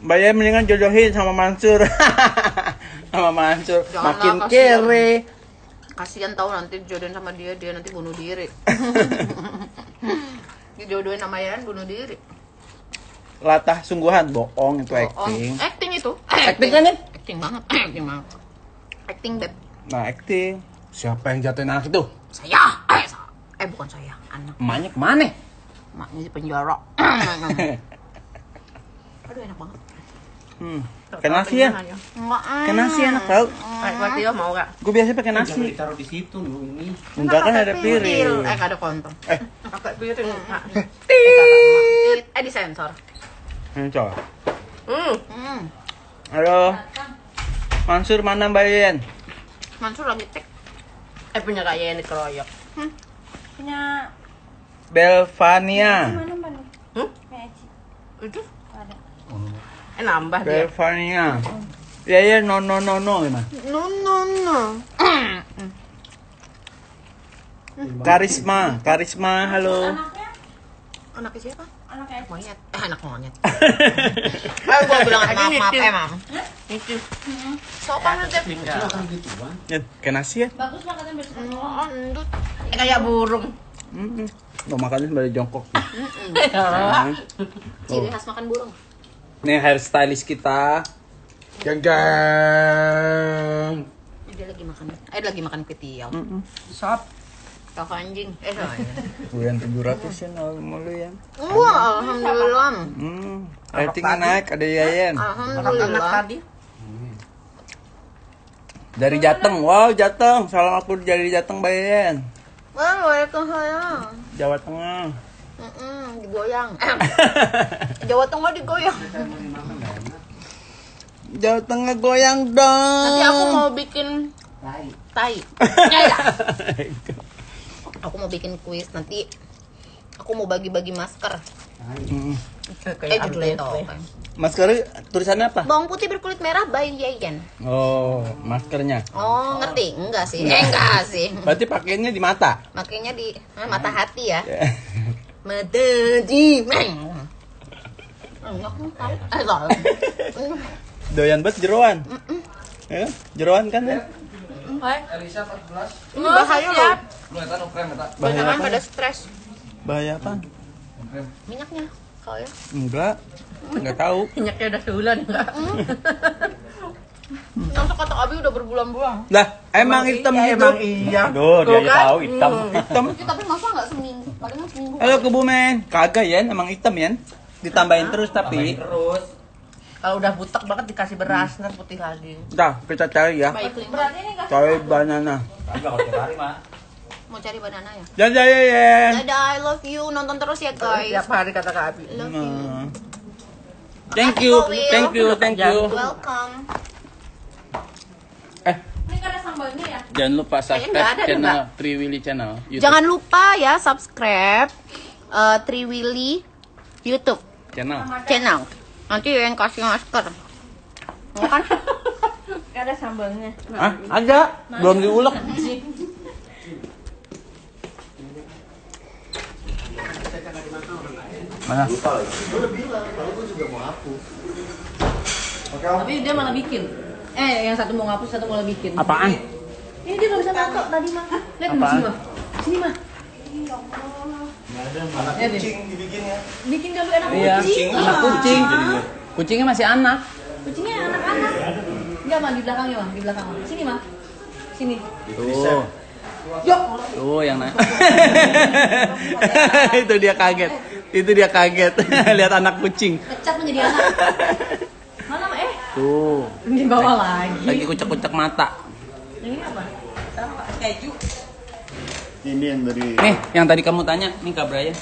Mbak Ye mendingan jodohin sama Mansur. Sama Mansur. Janganlah, Makin kasihan. kere. Kasian tahu nanti jodohin sama dia nanti bunuh diri. Dijodohin sama Yayan bunuh diri. Latah sungguhan, bohong itu acting. Acting itu. Acting kan ya? Acting banget. Acting banget. Acting beb. Nah, acting. Siapa yang jatuhin anak itu? Saya. Bukan saya, anak. Emaknya kemana? Maknya di penjara. Aduh enak banget. Pakai nasi ya? Enggak. Pakai nasi enak tau. Kayak dia mau gak? Gue biasanya pakai Jangan nasi. ditaruh di situ loh ini. Enggak kan ada piring. Gak ada kontong. Pakai piring. Disensor. Coba. Halo. Mansur mana Mbak Yen? Mansur lagi tek. Punya Kak Yeni dikeroyok. Punya Belvania. mana Mbak? Punya Eci. Itu Ada. nambah dia. Belvania. Ya no gimana? No. Karisma, halo. Anaknya? Anaknya siapa? Anaknya Eci. Monyet. Anak monyet. Gua bilang maaf, Mam. Itu. Sopan aja. Silakan gitu, Bang. Yen, pakai nasi ya? Bagus lah katanya besok. Endut. Kayak burung. Mau makannya sembari jongkok. Ciri khas makan burung. Nih hairstylist kita. Gang. Dia lagi makan ketiau. Sop. Kau anjing. Bulan 700 ya malu ya. Wah, alhamdulillah. Ratingnya naik, ada Yayan. Anak Alhamdulillah. tadi. Dari Jateng, wow Jateng. Salam aku dari Jateng Mbak Yayan. Wah, waalaikumsalam. Jawa Tengah. Digoyang. Jawa Tengah digoyang. Jawa Tengah goyang dong. Nanti aku mau bikin tai. Ya. Aku mau bikin kuis nanti. Aku mau bagi-bagi masker. Judulnya itu. Maskernya tulisannya apa? Bawang putih berkulit merah by Yayan. Oh, maskernya. Oh, ngerti? Enggak sih. Enggak sih. Berarti pakainya di mata. Makanya di mata hati ya. Mata di. Doyan banget jeroan. Ya, jeroan kan ya? Elisa 14. Ini bahaya loh. Lu eta nu krem eta. Bahaya Jangan apa? pada stres. Bahaya apa? Minyaknya kalau ya. Enggak tahu. Minyaknya udah sebulan enggak? Langsung kata Abi udah berbulan-bulan. Lah, emang hitam iya, gitu. emang iya. Duh, dia Tuh aja kan? tahu hitam. Hitam. Ya, tapi masa nggak seminggu? Palingan seminggu. Halo Kebumen. Kagak ya, emang hitam ya. Ditambahin terus tapi. Terus. Kalau udah butek banget dikasih beras, ntar putih lagi. Dah, kita cari ya. Baik, Lima. Berarti ini kasih Cari banana. Kagak kalau tiap hari mah. Mau cari banana ya? Dadah ya. Dadah, I love you. Nonton terus ya guys. Tiap hari kata Kak Abi. Love you. Thank you. Welcome. ini kan ada sambalnya ya. Jangan lupa Kayaknya nggak subscribe ada, channel Mbak. Triwili Channel YouTube. Jangan lupa ya subscribe Triwili YouTube channel. Nanti yang kasih masker. Mau kan? Gak ada sambalnya. Hah? Ada. Belum diulek. Mana? Tapi dia malah bikin. Yang satu mau ngapus, satu malah bikin. Apaan? Ini dia nggak bisa nato tadi mah. Lihat Apaan? sini mah. Sini mah. Anak kucing dibikinnya. Bikin gambar anak Iya, kucing. anak kucing. Kucingnya masih anak. Kucingnya anak-anak. Enggak mah di belakangnya mah, di belakang. Sini mah. Sini. Tuh. Yuk. Tuh yang naik. Itu dia kaget. Lihat anak kucing. Kecat menjadi anak. Mana mah Tuh. di bawah lagi. Lagi kucek-kucek mata. Ini apa? Sama keju. Ini yang dari Nih, yang tadi kamu tanya, nih Kak Brian.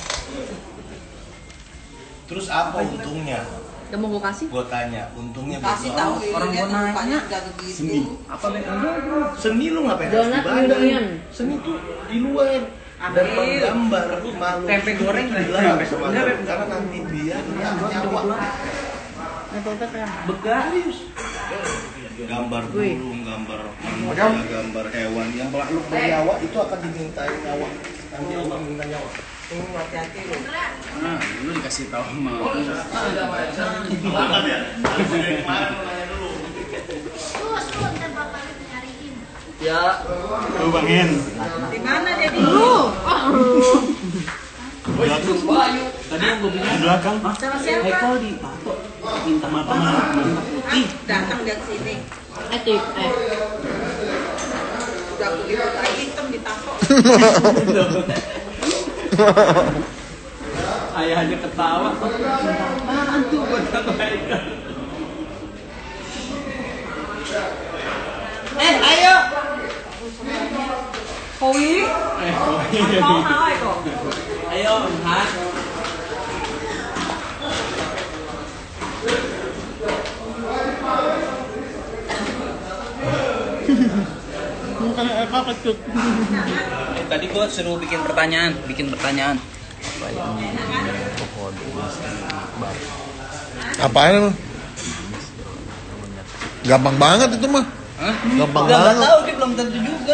terus apa untungnya? Udah mau gue kasih? Gua tanya, untungnya Kasih buat tahu lo. orang mau nanya. Seni. Apa seni lu ngapain harus Donat dibayar? Indomie. Seni tuh di luar dan menggambar malu. Tempe goreng di juga. dalam karena nanti dia nyawa. Begarius. Gambar burung, gambar manusia, gambar hewan yang lu bernyawa itu akan dimintain nyawa. Nanti Allah minta nyawa. Lu dikasih tahu sama. Ya. Tuh Bang Hen. Di mana jadi? Lu. Tadi yang gue bilang Di belakang. Sama siapa? Haikal di tato. Minta teman-teman putih. Datang dia ke sini. Udah aku gitu aja hitam ditato. Ayahnya ketawa. Apaan tuh buat tato Haikal? Ayo. Kowi. Mau hai kok. Ayo, Han. Tadi gua suruh bikin pertanyaan. Apaan lu? Gampang banget itu mah. Hah? Gampang Nggak banget. tahu, dia belum tentu juga.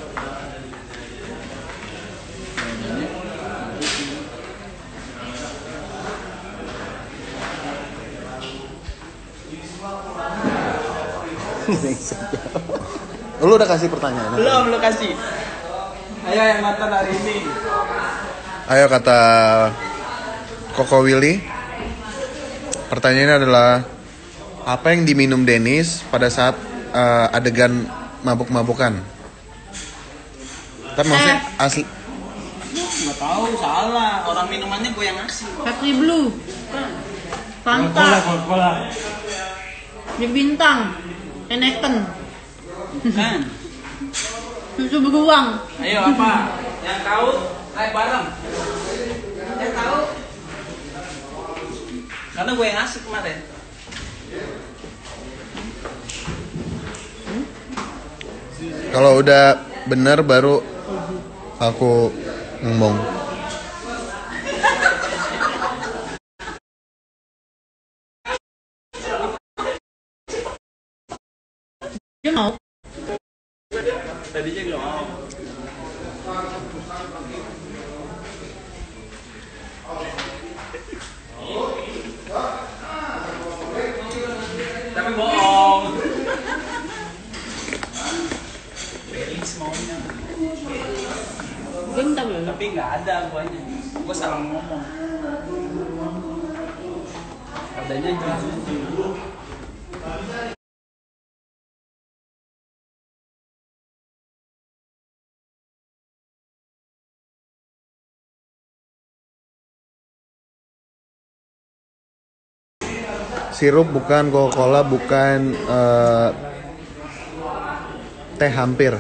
Lu udah kasih pertanyaan? Belum lo kasih. Ayo yang nonton hari ini. Ayo kata Koko Willy. Pertanyaannya adalah apa yang diminum Dennis pada saat adegan mabuk-mabukan? Tapi maksudnya asli. Nggak tahu, salah. Orang minumannya gue yang ngasih. Pepsi Blue, Coca-Cola, Fanta, Coca-Cola. Bir Bintang, Heineken, Kan? susu beruang. Ayo apa? Yang tahu, ayo bareng. Yang tahu? Karena gue yang ngasih kemarin. Kalau udah bener baru aku ngomong. Dia mau. Tadinya nggak mau. Tapi bohong. Felix maunya. Gue minta belum. Tapi nggak ada guanya. Gue salah ngomong. Adanya jujur. Sirup bukan, Coca-Cola bukan, teh hampir.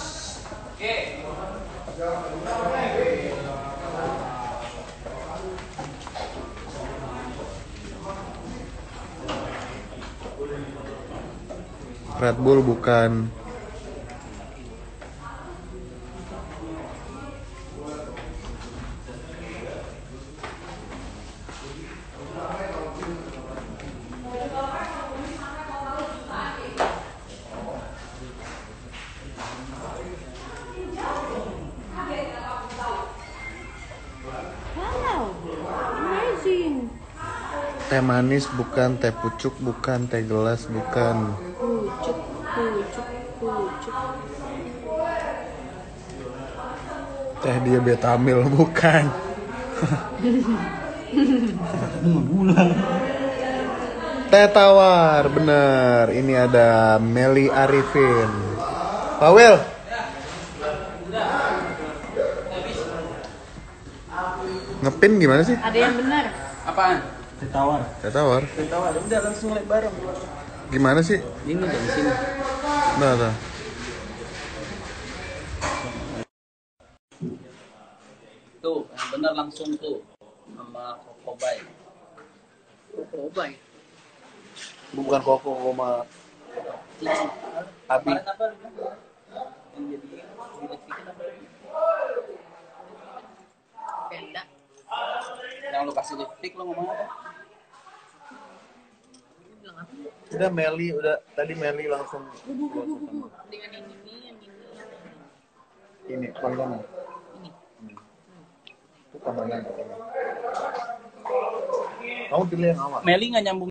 Red Bull bukan. Wow, amazing. Teh manis bukan, teh pucuk bukan, teh gelas bukan. Pucuk, pucuk, pucuk. Teh diabetamil bukan. Teh tawar, bener. Ini ada Meli Arifin. Pawel. Ngepin gimana sih? Ada yang benar. Apaan? Teh tawar. Teh tawar. Tahu udah langsung mulai bareng. Gimana sih? Ini dari sini. Nah. Tuh, yang benar langsung tuh sama Kokobay. Kokobay. Bukan Koko, koma Abi. Kemarin apa? Yang jadi bikin apa? Beda. Yang lu kasih lipstick lu ngomong apa? Udah Meli, udah tadi Meli langsung. Dengan yang ini, yang ini, yang ini. Ini paling kanan. Ini. Itu sama yang kamu pilih yang awal. Meli nggak nyambung